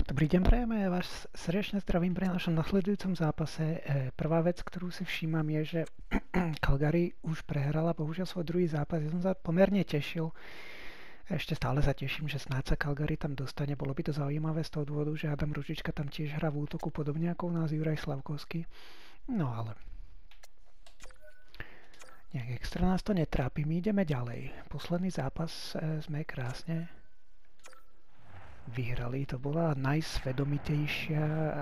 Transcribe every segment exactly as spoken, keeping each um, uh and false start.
Dobrý deň, prejeme, ja vás srdečne zdravím pri našom nasledujúcom zápase. Prvá vec, ktorú si všímam, je, že Calgary už prehrala bohužiaľ svoj druhý zápas. Ja som sa pomerne tešil. Ešte stále sa teším, že snáď sa Calgary tam dostane. Bolo by to zaujímavé z toho dôvodu, že Adam Ružička tam tiež hrá v útoku podobne ako u nás Juraj Slavkovský. No ale nejak extra nás to netrápi. My ideme ďalej. Posledný zápas sme krásne vyhrali. To bola najsvedomitejšia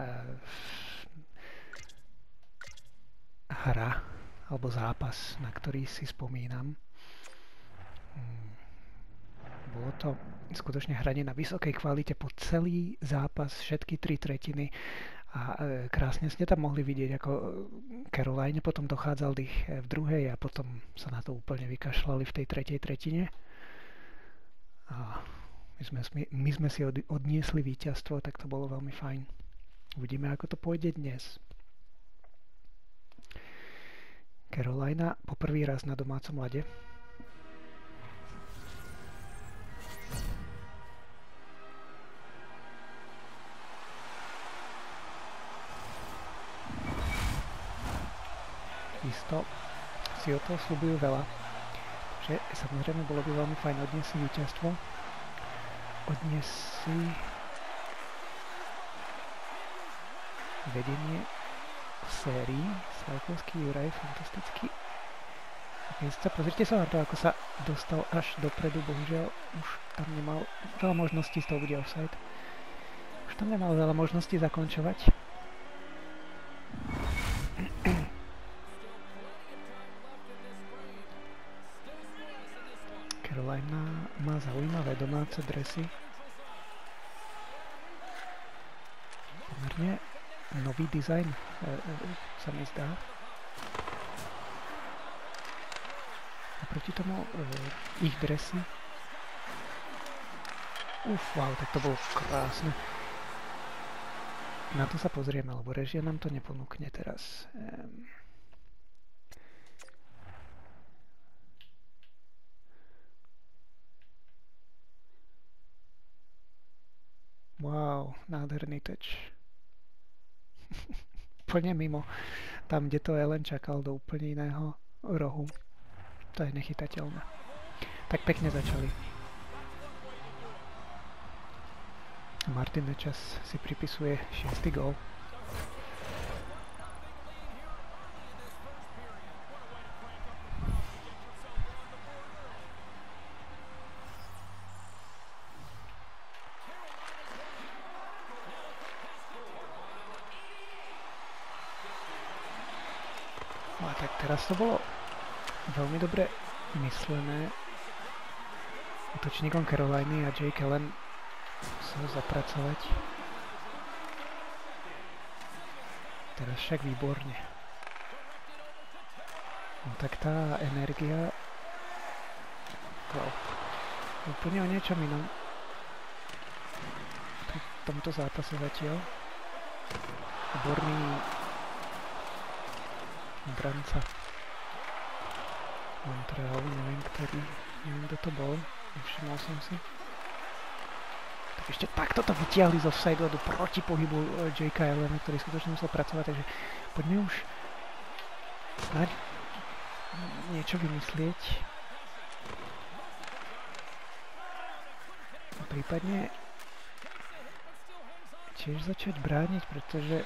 hra alebo zápas, na ktorý si spomínam. Bolo to skutočne hranie na vysokej kvalite po celý zápas, všetky tri tretiny a krásne ste tam mohli vidieť, ako Caroline potom dochádzal dých v druhej a potom sa na to úplne vykašľali v tej tretej tretine. A My sme, my sme si od, odniesli víťazstvo, tak to bolo veľmi fajn. Uvidíme, ako to pôjde dnes. Carolina poprvý raz na domácom ľade. Isto si o to sľubujú veľa. Takže samozrejme bolo by veľmi fajn odniesť si víťazstvo. Odnes si vedenie v sérii. Slavkovský Juraj, fantastický. Pozrite sa na to, ako sa dostal až dopredu. Bohužiaľ už tam nemal veľa možností, z toho bude offside. Už tam nemal veľa možností zakončovať. Carolina má zaujímavé domáce dresy. Pomerne nový dizajn e, e, sa mi zdá. Naproti tomu e, ich dresy. Uf, wow, tak to bolo krásne. Na to sa pozrieme, lebo režia nám to neponúkne teraz. E, Wow, nádherný touch. Úplne mimo. Tam, kde to Ellen čakal, do úplne iného rohu. To je nechytateľné. Tak pekne začali. Martin Nečas si pripisuje šiesty gól. Teraz to bolo veľmi dobre myslené útočníkom Caroliny a Jake Allen sa zapracovať. Teraz však výborne. No tak tá energia wow, úplne o niečom inom pri tomto zápase zatiaľ. Výborný branca Montrealu, neviem ktorý, neviem kto to bol, nevšimol som si. Tak ešte takto to vytiahli z offside do proti pohybu J K Allena, ktorý skutočne musel pracovať, takže poďme už snáď niečo vymyslieť. A prípadne tiež začať brániť, pretože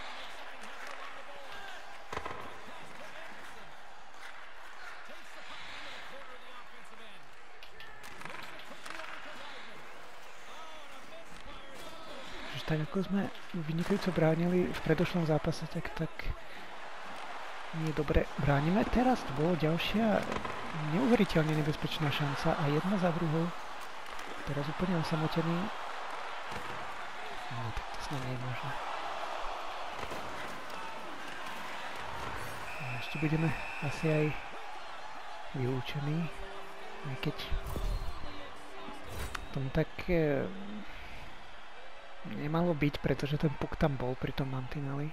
tak ako sme vynikajúco bránili v predošlom zápase, tak, tak nie dobre bránime. Teraz to bolo ďalšia neuveriteľne nebezpečná šanca a jedna za druhou. Teraz úplne osamotený. No tak to snad nie je možné. A ešte budeme asi aj vylúčení, aj keď tomu tak nemalo byť, pretože ten puk tam bol pri tom mantineli.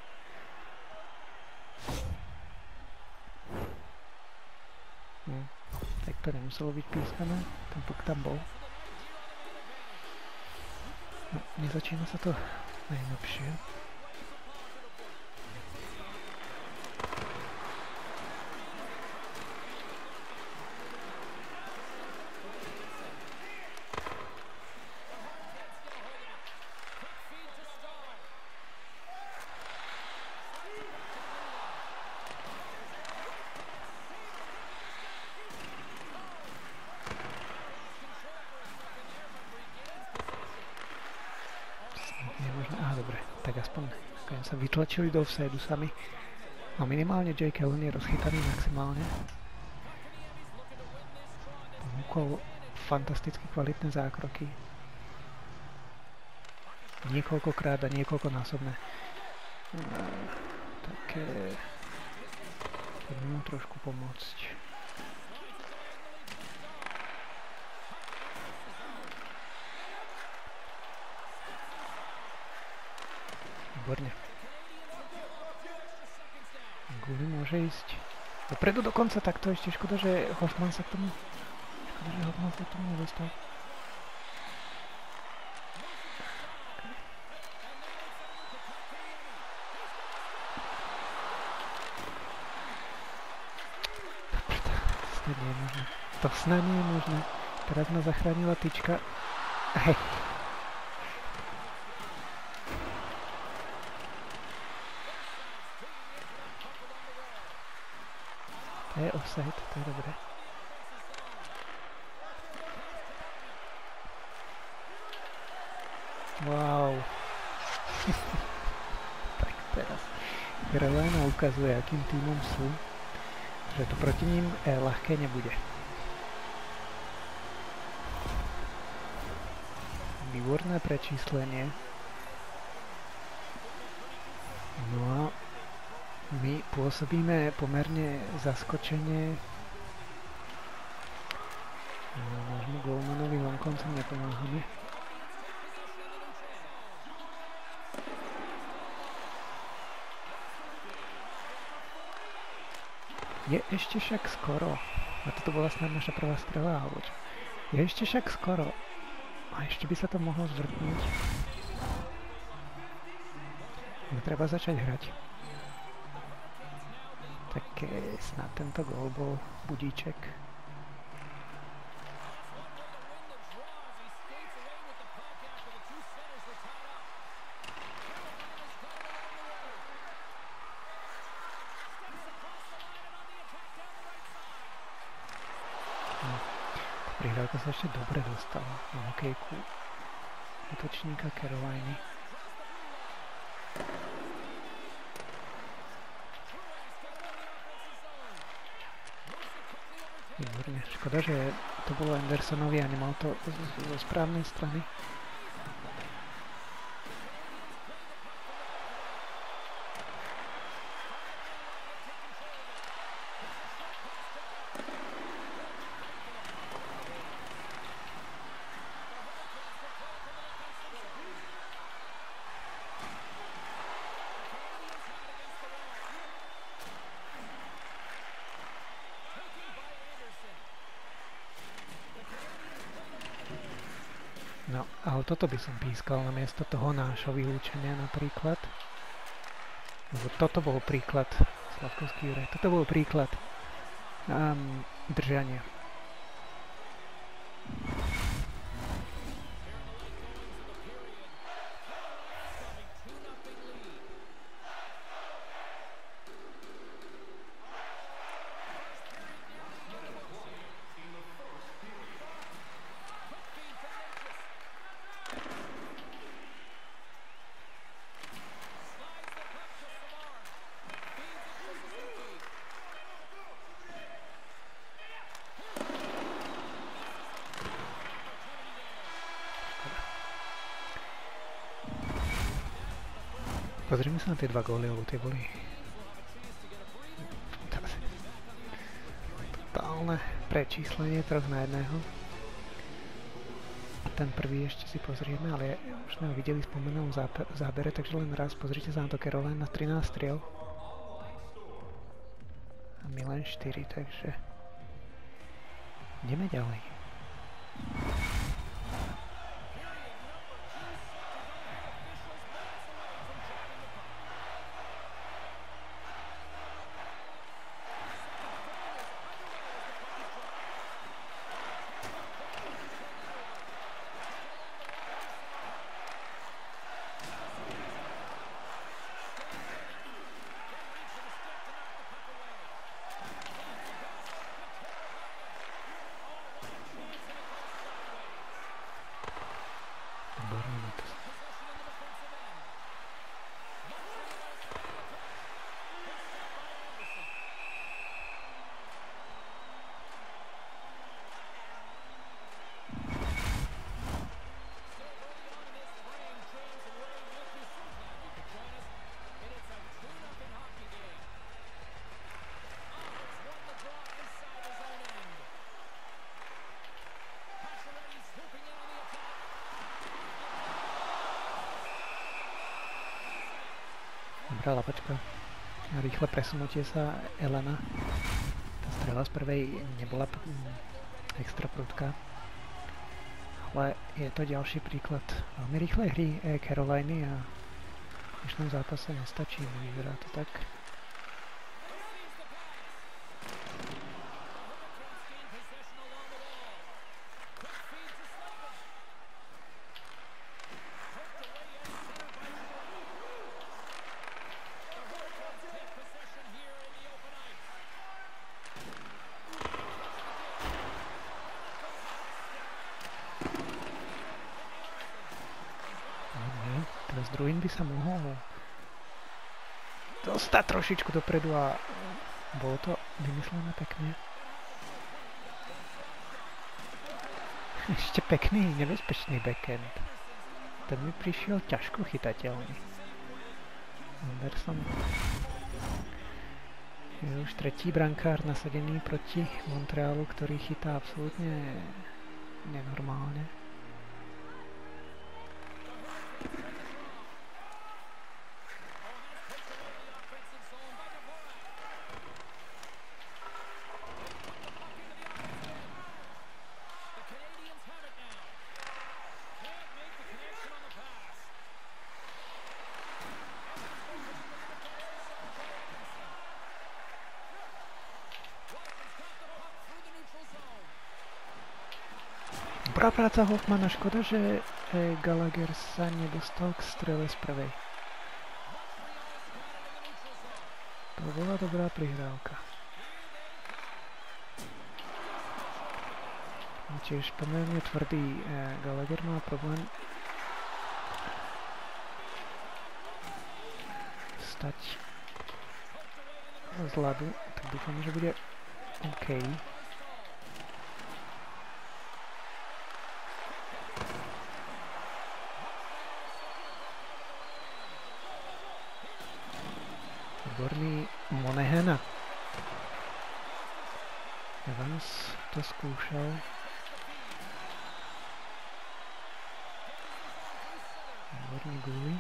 Hm, tak to nemuselo byť pískané, ten puk tam bol. No, nezačína sa to najlepšie. Tak aspoň sa vytlačili do offsideu sami. No minimálne Jake Allen je rozchytaný maximálne. Ponúkol fantasticky kvalitné zákroky. Niekoľkokrát a niekoľkonásobné. Také... Poďme mu trošku pomôcť. Výborne. Guli môže ísť dopredu dokonca, takto ešte škoda, že Hoffman sa k tomu škoda, že Hoffman sa k tomu nedostal. To snad nie je možné. To snad nie je možné. Teraz ma zachránila tyčka. Hej. To je offside, to je dobré. Wow. Tak teraz Carolina ukazuje, akým týmom sú, že to proti ním eh, ľahké nebude. Výborné prečíslenie. No a my pôsobíme pomerne zaskočenie. No, nášmu golmanovi vonkoncom nepomáhame. Je ešte však skoro. A toto bola snad naša prvá strela, alebo čo? Je ešte však skoro. A ešte by sa to mohlo zvrtnúť. No, treba začať hrať. Tak snad tento gól bol budíček. No, prihrávka sa ešte dobre dostala na hokejku útočníka Caroliny. Výborne. Škoda, že to bolo Andersonovi a nemal to zo správnej strany. No, ale toto by som pískal namiesto toho nášho vylúčenia napríklad. Lebo toto bol príklad, Slavkovský Juraj, toto bol príklad um, držania. Pozrime sa na tie dva góly, lebo tie boli totálne prečíslenie troch na jedného. Ten prvý ešte si pozrieme, ale už sme ho videli v spomenom zábere, takže len raz pozrite sa na to. Carolina trinásť striel a my len štyri, takže ideme ďalej. Dobrá lapačka. Rýchle presunutie sa Elena. Tá strela z prvej nebola extra prudká. Ale je to ďalší príklad veľmi rýchlej hry Caroliny a v dnešnom zápase nestačí. Vyzerá to tak. Druhým by sa mohol dostať trošičku dopredu a bolo to vymyslené pekne. Ešte pekný, nebezpečný backhand. Ten mi prišiel ťažko chytateľný. Anderson je už tretí brankár nasadený proti Montrealu, ktorý chytá absolútne nenormálne. Dobrá práca Hoffmana, škoda, že Gallagher sa nedostal k strele z prvej. To bola dobrá prihrávka. Tiež pomerne tvrdý Gallagher má problém stať z ľadu, tak dúfam, že bude OK. Výborný Monahan. Evans to skúšal. Výborný Gully.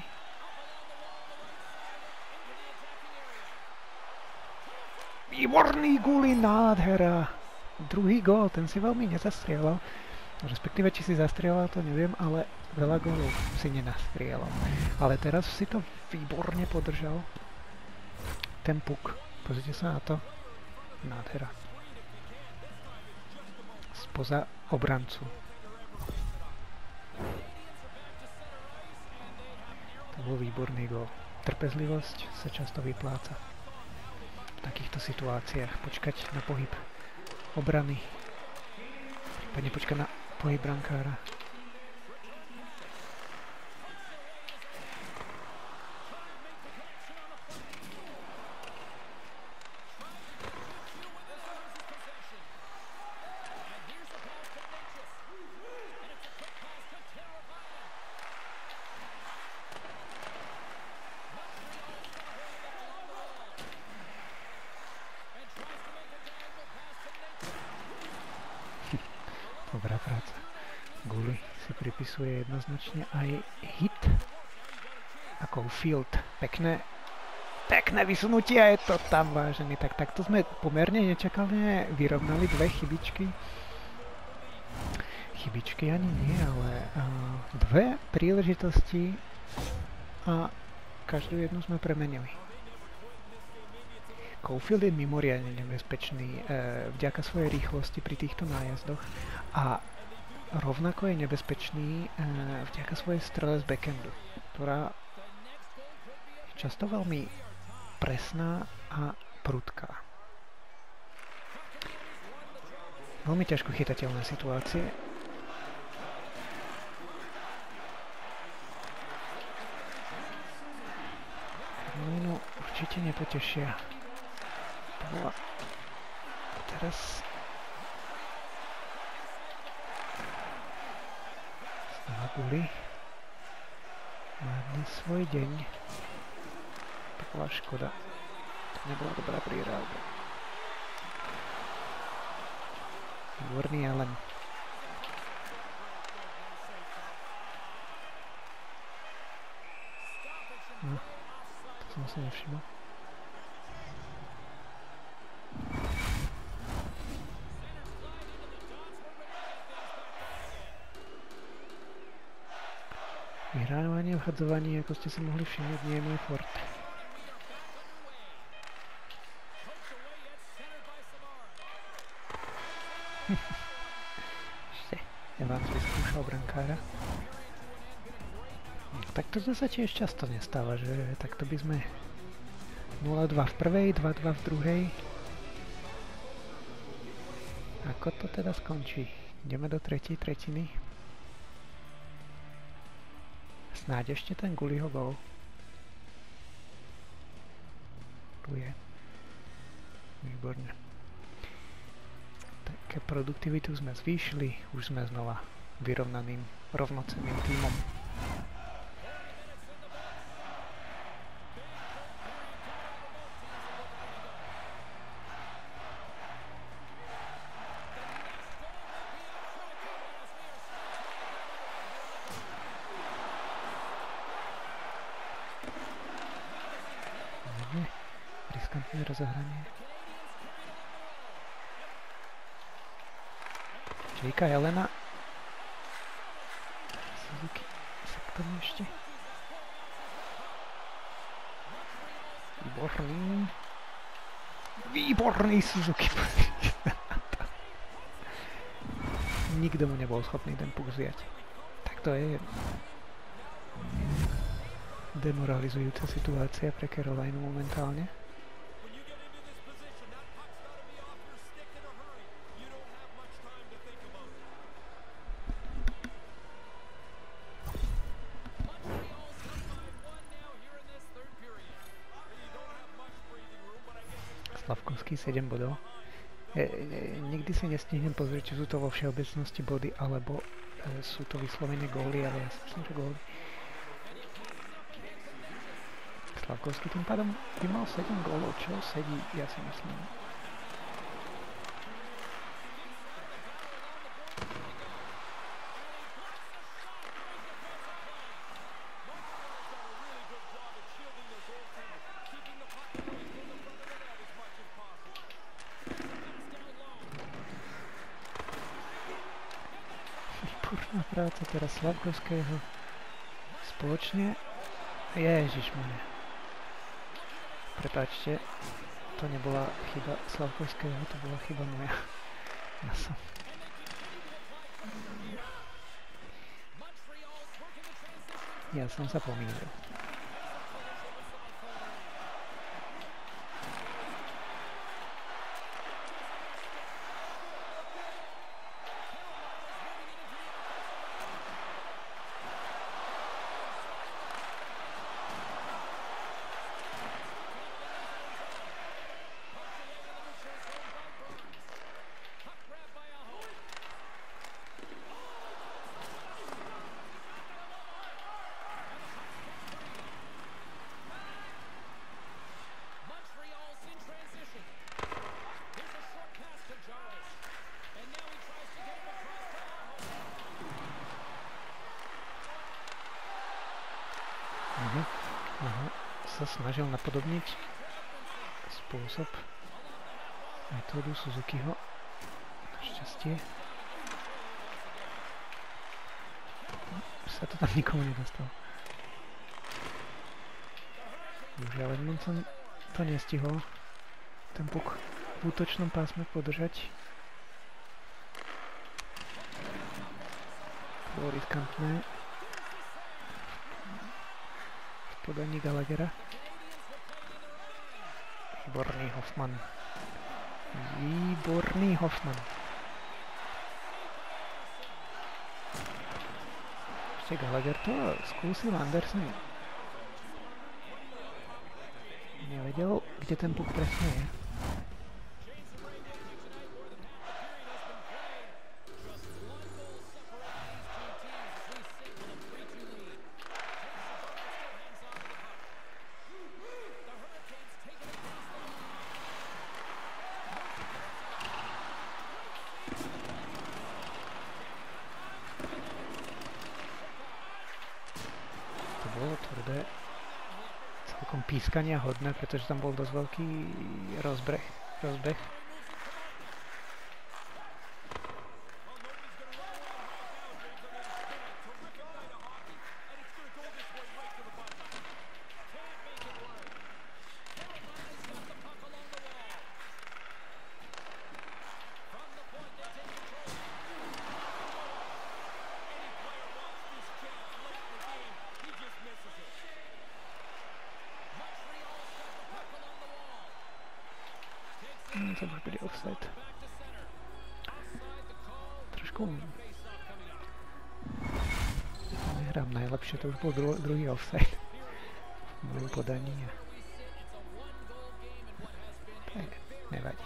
Výborný Gully, nádhera. Druhý gól, ten si veľmi nezastrieľal. Respektíve, či si zastrieľal, to neviem, ale veľa gólov si nenastrieľal. Ale teraz si to výborne podržal. Ten puk, pozrite sa na to, nádhera. Spoza obrancu. To bol výborný gól. Trpezlivosť sa často vypláca v takýchto situáciách. Počkať na pohyb obrany. Prípadne počkať na pohyb brankára. Dobrá práca. Gully si pripisuje jednoznačne aj hit. Ako Field. Pekné, pekné vysunutie a je to tam, vážený. Tak takto sme pomerne nečakalne vyrovnali dve chybičky. Chybičky ani nie, ale uh, dve príležitosti a každú jednu sme premenili. Caulfield je mimoriadne nebezpečný e, vďaka svojej rýchlosti pri týchto nájazdoch a rovnako je nebezpečný e, vďaka svojej strele z backhandu, ktorá je často veľmi presná a prudká. Veľmi ťažko chytateľné situácie. No, určite nepotešia. A teraz znova Gully má dnes svoj deň. To bola škoda. To nebola dobrá prihrávka. Výborný Allen. No, to Som si nevšimol. Vyhrávanie, vhadzovanie, ako ste si mohli všimnúť, nie je môj forte. Ešte, ja vám vyskúšal brankára. Takto to sa tiež často nestáva, že takto by sme nula dva v prvej, dva dva v druhej. Ako to teda skončí? Ideme do tretej tretiny. Snáď ešte ten Guliho gól. Tu je. Výborne. Také produktivitu sme zvýšili, už sme znova vyrovnaným, rovnocenným tímom. Riskantné rozohranie. Čejka Jelena. Suzuki sa k tomu ešte. Výborný. Výborný Suzuki. Nikto mu nebol schopný ten puk vziať. Tak to je demoralizujúca situácia pre Carolinu momentálne. Slavkovský sedem bodov. E, e, nikdy si nestihnem pozrieť, či sú to vo všeobecnosti body, alebo e, sú to vyslovene góly, ale ja si myslím, že góly. Slavkovský tým pádom by mal sedem gólov, čo sedí, ja si myslím. Výborná práca teraz Slavkovského spoločne. Ježišmane. Prepáčte, to nebola chyba Slavkovského, to bola chyba moja. Ja som... Ja som sa pomýlil. Aha, sa snažil napodobniť spôsob metódu Suzukiho. Našťastie sa to tam nikomu nedostalo. Bohužiaľ Edmondson to nestihol ten puk v útočnom pásme podržať. To bolo riskantné podaní Gallaghera. Výborný Hoffman. Výborný Hoffman. Ešte Gallagher to skúsil, Andersen nevedel, kde ten puk presne je. Bolo tvrdé. celkom pískania hodné, pretože tam bol dosť veľký rozbreh, rozbeh. To už bude offside. Trošku nehrám najlepšie, to už bol dru druhý offside v mojom podaní. Ne, nevadí.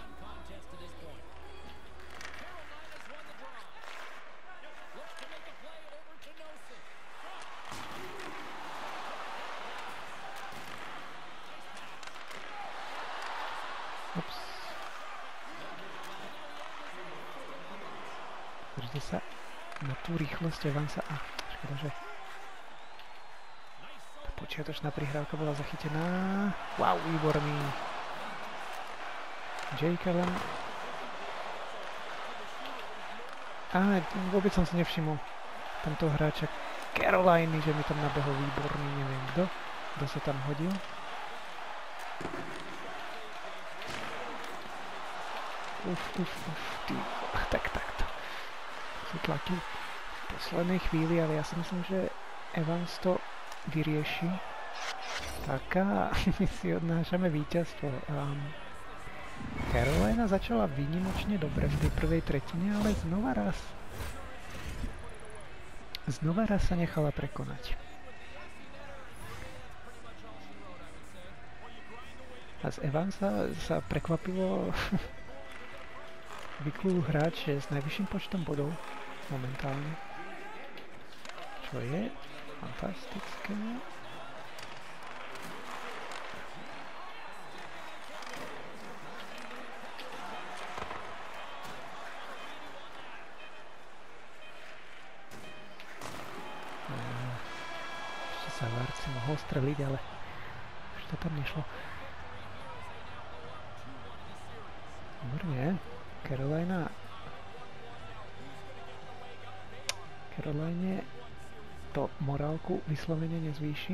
Ups. Pozrite sa na tú rýchlosť Evansa. A škoda, že tá počiatočná prihrávka bola zachytená. Wow, výborný. Jake Allen. Á, vôbec som si nevšimol tamto hráča Caroliny, že mi tam nabehol výborný, neviem kto. Kto sa tam hodil. Uf, uf, uf, ty. Tak, takto. Sú tlaky v poslednej chvíli, ale ja si myslím, že Evans to vyrieši. Taká, my si odnášame víťazstvo. Um, Carolina začala výnimočne dobre v tej prvej tretine, ale znova raz znova raz sa nechala prekonať. A z Evansa sa prekvapilo vyklul hráč s najvyšším počtom bodov momentálne. Čo je fantastické. Ešte sa Várci mohol streliť, ale už to tam nešlo. Dobre. Carolina Caroline to morálku vyslovene nezvýši.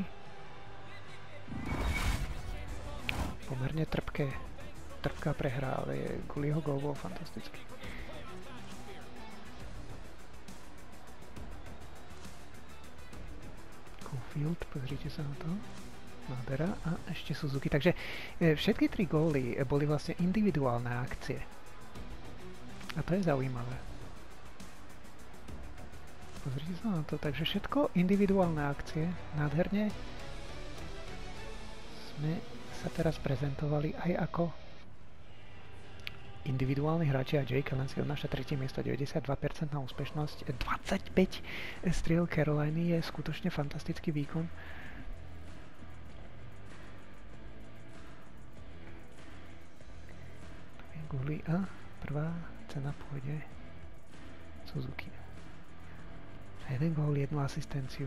Pomerne trpké trpká prehra, ale kvôli jeho gól bol fantastický. Cofield, pozrite sa na to. Nádhera a ešte Suzuki. Takže e, všetky tri góly boli vlastne individuálne akcie. A to je zaujímavé. Pozrite sa na to. Takže všetko individuálne akcie. Nádherne sme sa teraz prezentovali aj ako individuálni hráči a Jake Allen si odnáša tretie miesto, deväťdesiatdva percent na úspešnosť. dvadsaťpäť striel Caroliny je skutočne fantastický výkon. Góly a prvá cena pôjde Suzuki. A jeden gól, jednu asistenciu.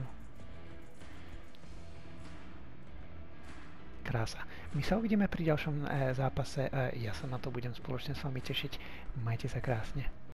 Krása. My sa uvidíme pri ďalšom e, zápase. E, ja sa na to budem spoločne s vami tešiť. Majte sa krásne.